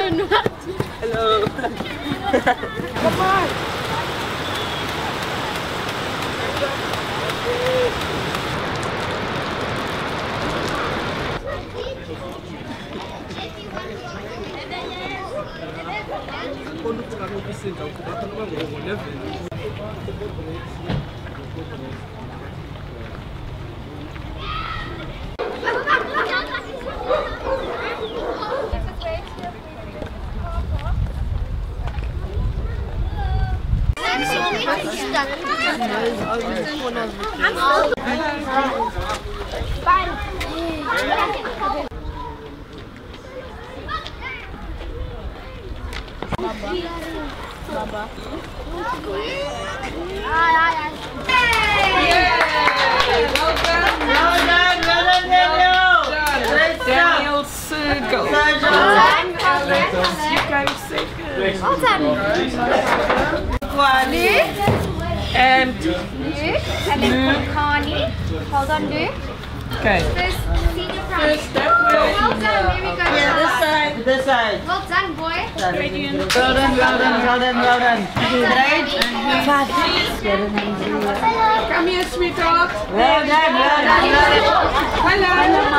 Hello. Come on. Baba. Daniel Segal. You guys say good. Well done. And And then Connie. Hold on, Luke. okay. First, senior primary. Well done, there we go. Yeah, this side, this side. Well done, boy. Well done, well done, well done, well done. Great. Come here, sweetheart. Well done, well done, well done. Hello.